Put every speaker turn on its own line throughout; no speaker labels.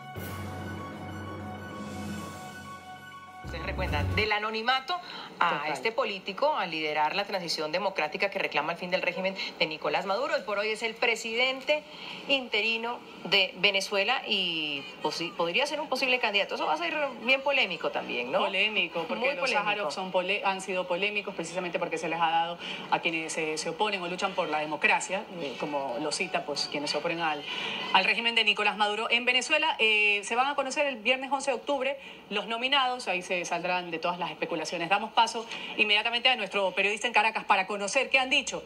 Ustedes recuerdan, del anonimato a
Total.
este político a liderar la transición democrática que reclama el fin del régimen de Nicolás Maduro. Hoy por hoy es el presidente interino de Venezuela y podría ser un posible candidato. Eso va a ser bien polémico también, ¿no?
Polémico, porque
Muy
los
polémico.
Sájarov han sido polémicos precisamente porque se les ha dado a quienes se oponen o luchan por la democracia, como lo cita, pues quienes se oponen al régimen de Nicolás Maduro en Venezuela. Se van a conocer el viernes 11 de octubre los nominados, ahí se saldrán de todas las especulaciones. Damos paso inmediatamente a nuestro periodista en Caracas para conocer qué han dicho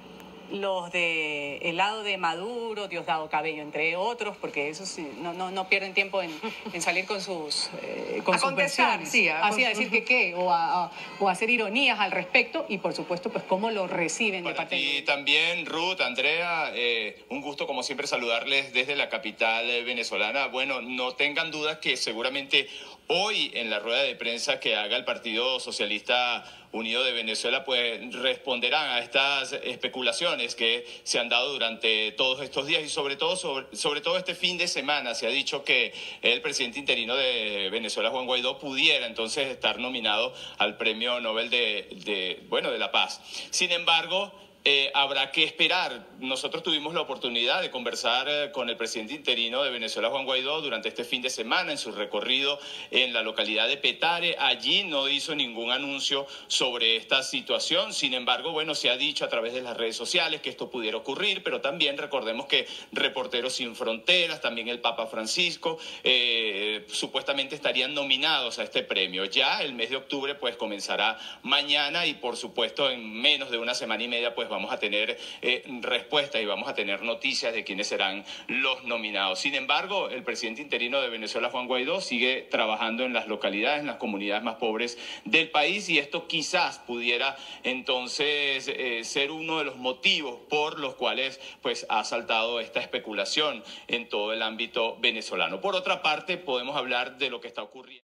los del lado de Maduro, Diosdado Cabello, entre otros, porque eso sí, no pierden tiempo en salir con sus versiones.
Sí,
así a decir que qué, o a hacer ironías al respecto, y por supuesto, pues cómo lo reciben de parte
Y también, Ruth, Andrea, un gusto como siempre saludarles desde la capital venezolana. Bueno, no tengan dudas que seguramente hoy en la rueda de prensa que haga el Partido Socialista Unido de Venezuela, pues responderán a estas especulaciones que se han dado durante todos estos días y sobre todo este fin de semana. Se ha dicho que el presidente interino de Venezuela, Juan Guaidó, pudiera entonces estar nominado al Premio Nobel de la Paz. Sin embargo, habrá que esperar. Nosotros tuvimos la oportunidad de conversar con el presidente interino de Venezuela, Juan Guaidó, durante este fin de semana en su recorrido en la localidad de Petare. Allí no hizo ningún anuncio sobre esta situación. Sin embargo, bueno, se ha dicho a través de las redes sociales que esto pudiera ocurrir, pero también recordemos que Reporteros Sin Fronteras, también el Papa Francisco, supuestamente estarían nominados a este premio. Ya el mes de octubre pues comenzará mañana y por supuesto en menos de una semana y media pues vamos a tener respuestas y vamos a tener noticias de quiénes serán los nominados. Sin embargo, el presidente interino de Venezuela, Juan Guaidó, sigue trabajando en las localidades, en las comunidades más pobres del país, y esto quizás pudiera entonces ser uno de los motivos por los cuales pues ha saltado esta especulación en todo el ámbito venezolano. Por otra parte, podemos hablar de lo que está ocurriendo.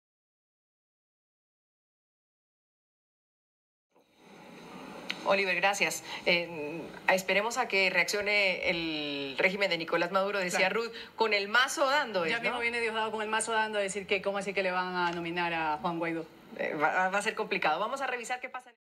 Oliver, gracias. Esperemos a que reaccione el régimen de Nicolás Maduro, decía
Claro.
Ruth, con el mazo dando.
Ya mismo viene Diosdado con el mazo dando a decir que cómo así que le van a nominar a Juan Guaidó.
Va a ser complicado. Vamos a revisar qué pasa.